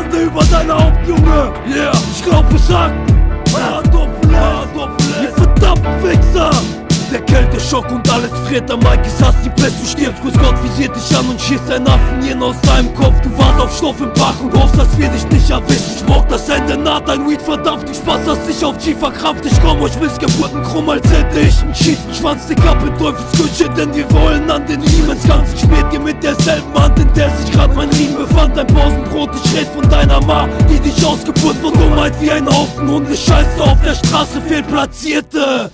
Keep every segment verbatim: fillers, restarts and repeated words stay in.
Schande über deine Haupt, Junge. Yeah, ich glaub, es sagt A Doppel S, ihr verdammten Wichser. Der Kälteschock und alles friert am Mike, ist Hass, die Pest, du stirbst, Grüß Gott visiert dich an und schießt ein Affenhirn aus deinem Kopf. Du warst auf Stoff im Park und hoffst, dass wir dich nicht erwischen. Ich brauch das Ende naht, dein Weed verdampft, du Spaß hast dich auf G verkrampft. Ich komm euch Missgeburten krumm, als hätte ich einen schießen Schwanz, dick ab in Teufelsküche, denn wir wollen an den Riemen. Ganz schmiert ihr mit derselben Hand, in der sich grad mein Riemen befand. Dein Pausenbrot, ich red von deiner Ma, die dich ausgeburt von Dummheit wie ein Haufen Hunde. Scheiße auf der Straße, fehlplatzierte.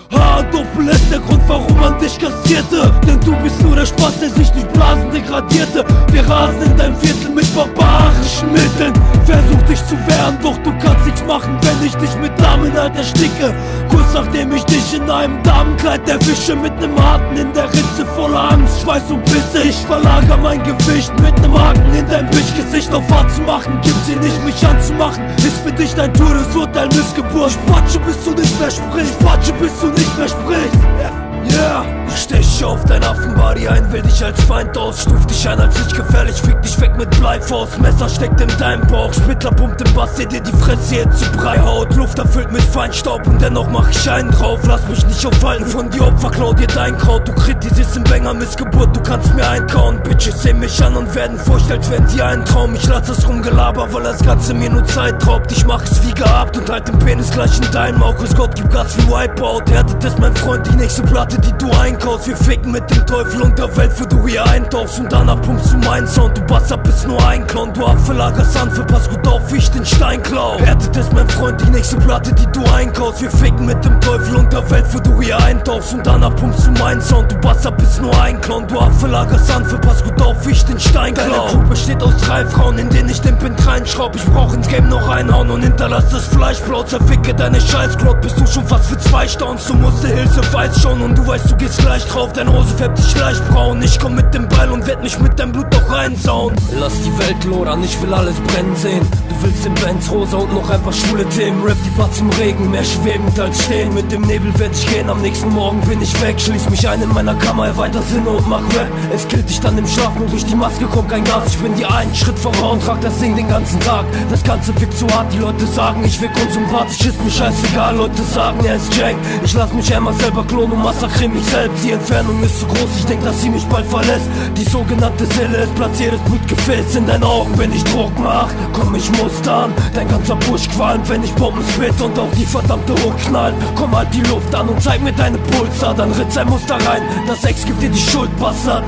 H Doppel S, der Grund, warum man dich kassierte. Denn du bist nur der Spaß, der sich durch Blasen degradierte. Wir rasen in dein Viertel mit barbarischen Mitteln. Versuch dich zu wehren, doch du kannst nichts machen, wenn ich dich mit Damenheit ersticke. Kurz nachdem ich dich in einem Damenkleid erwische, mit nem Harten in der Ritze voller Angst, Schweiß und Pisse. Ich verlager mein Gewicht mit nem Haken in dein Bitchgesicht auf hart zu machen. Gib sie nicht, mich anzumachen, ist für dich dein Todesurteil Missgeburt. Ich quatsche, bis du nicht mehr sprichst, quatsche, bis du nicht mehr sprichst. Yeah, ich steche auf dein Affenbody ein, will dich als Feind aus, stuf dich ein als nicht gefährlich, fick dich weg mit Bleifaust. Messer steckt in deinem Bauch, Spittler pumpt im Bass, seht dir die Fresse jetzt zu Brei haut. Luft erfüllt mit Feinstaub und dennoch mach ich einen drauf. Lass mich nicht aufhalten von dir, Opfer, klau dir dein Kraut. Du kritisierst im Banger Missgeburt, du kannst mir einkauen. Bitches sehen mich an und werden furcht, als wären sie ein Traum. Ich lass das Rumgelaber, weil das Ganze mir nur Zeit raubt. Ich mach es wie gehabt und halt den Penis gleich in deinem Maul. Grüß Gott, gib Gas wie Wipeout. Härtet ist mein Freund, die nächste Platte, die du einkaufst. Wir ficken mit dem Teufel und der Welt, wo du hier eintauchst. Und danach pumpst du meinen Sound, du Bastard bist nur ein Clown. Du Affe lagerst an, verpass gut auf, wie ich den Stein klau. Härtet ist mein Freund, die nächste Platte, die du einkaufst. Wir ficken mit dem Teufel und der Welt, wo du hier eintauchst. Und danach pumpst du meinen Sound, du Bastard bist nur ein Clown. Du Affe lagerst an, verpass gut auf, wie ich den Stein klau. Deine Crew besteht aus drei Frauen, in denen ich den Pint reinschraub. Ich brauch ins Game noch reinhauen und hinterlass das Fleisch blau. Zerficke deine Scheißcloud, bist du schon fast für zwei staunst. Du musst die Hilfe weiß schon und du weißt, du gehst gleich drauf. Deine Hose färbt sich leicht braun. Ich komm mit dem Beil und werd mich mit deinem Blut doch reinsauen. Lass die Welt lodern, ich will alles brennen sehen. Du willst den Benz rosa und noch ein paar schwule Themen. Rap die Parts im Regen, mehr schwebend als stehen. Mit dem Nebel werd ich gehen, am nächsten Morgen bin ich weg. Schließ mich ein in meiner Kammer, erweiter Sinne und mach Rap. Es killt dich dann im Schlaf, nur durch die Maske kommt kein Gas. Ich bin dir einen Schritt voraus, trag das Ding den ganzen Tag. Das Ganze wirkt zu hart, die Leute sagen, ich wirk unsympathisch. Ist mir scheißegal, Leute sagen, er ist Jack. Ich lass mich einmal selber klonen und massakriere mich selbst. Die Entfernung ist zu groß, ich denk, dass sie mich bald verlässt. Die sogenannte Seele ist platziert, das Blutgefäß in deinen Augen. Wenn ich Druck mach, komm ich mustern. Dein ganzer Busch qualmt, wenn ich Bomben spit und auch die verdammte Hook knallt. Komm halt die Luft an und zeig mir deine Pulsar, dann ritz ein Muster rein. Das Ex gibt dir die Schuld, Bastard.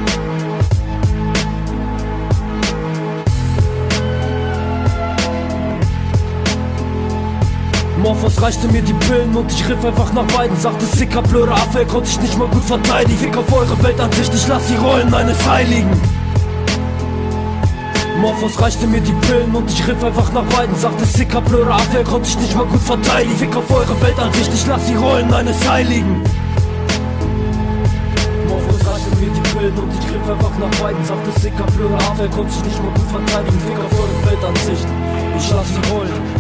Morphos reichte mir die Pillen und ich riff einfach nach beiden. Sagte Sicker, blöder Affe, er konnte sich nicht mal gut verteidigen. Fick auf eure Weltansicht, ich lass die Rollen eines Heiligen. Morphos reichte mir die Pillen und ich riff einfach nach beiden. Sagte Sicker, blöder Affe, er konnte sich nicht mal gut verteidigen. Fick auf eure Weltansicht, ich lass die Rollen eines Heiligen. Morphos reichte mir die Pillen und ich riff einfach nach beiden. Sagte Sicker, blöder Affe, er konnte sich nicht mal gut verteidigen. Fick auf eure Weltansicht, ich lass die Rollen